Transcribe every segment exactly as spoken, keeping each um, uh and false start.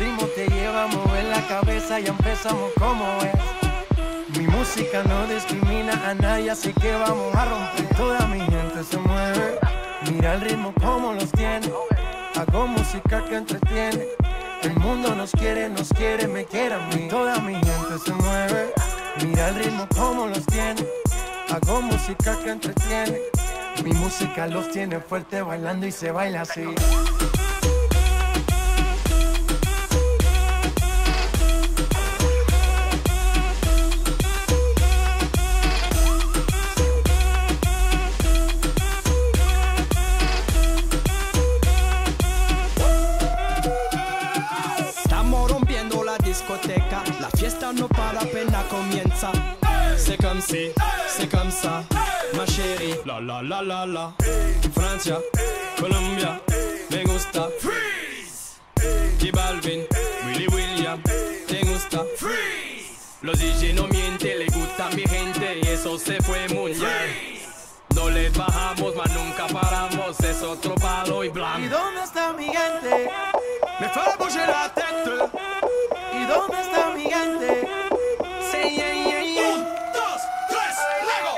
ritmo te lleva a mover la cabeza, ya empezamos como es. Mi música no discrimina a nadie, así que vamos a romper. Toda mi gente se mueve, mira el ritmo como los tiene. Hago música que entretiene. El mundo nos quiere, nos quiere, me quiere a mí. Toda mi gente se mueve, mira el ritmo como los tiene. Hago música que entretiene. Mi música los tiene fuerte bailando y se baila así. Discoteca, la fiesta no para, apenas comienza. C'est comme si, c'est comme ça, ma chérie. La la la la la. Francia, Colombia, me gusta. Freeze. J Balvin, Willy William, te gusta. Freeze. Los D J no mienten, le gusta a mi gente y eso se fue muy bien. No les bajamos, mas nunca paramos, es otro palo y blanco. ¿Y dónde está mi gente? Me fait bouger la tête. ¿Y dónde está mi gente? Sí, yeah, yeah, yeah. Un, dos, tres, Lego.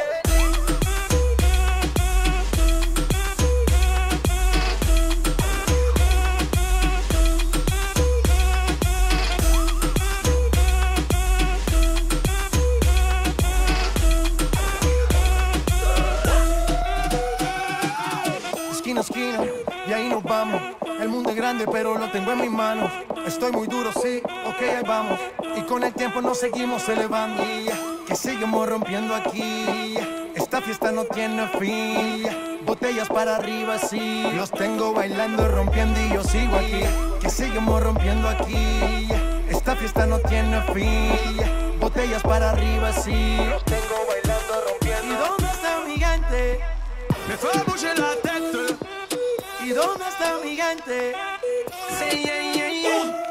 Esquina a esquina, y ahí nos vamos. El mundo es grande, pero lo tengo en mis manos. Estoy muy duro, sí, ok, ahí vamos. Y con el tiempo nos seguimos elevando. Que seguimos rompiendo aquí. Esta fiesta no tiene fin. Botellas para arriba, sí. Los tengo bailando, rompiendo y yo sigo aquí. Que seguimos rompiendo aquí. Esta fiesta no tiene fin. Botellas para arriba, sí. Los tengo bailando, rompiendo. ¿Y dónde está mi gente? Me fait bouger la tête. ¿Y dónde está mi gente? Sí, yeah, yeah, yeah.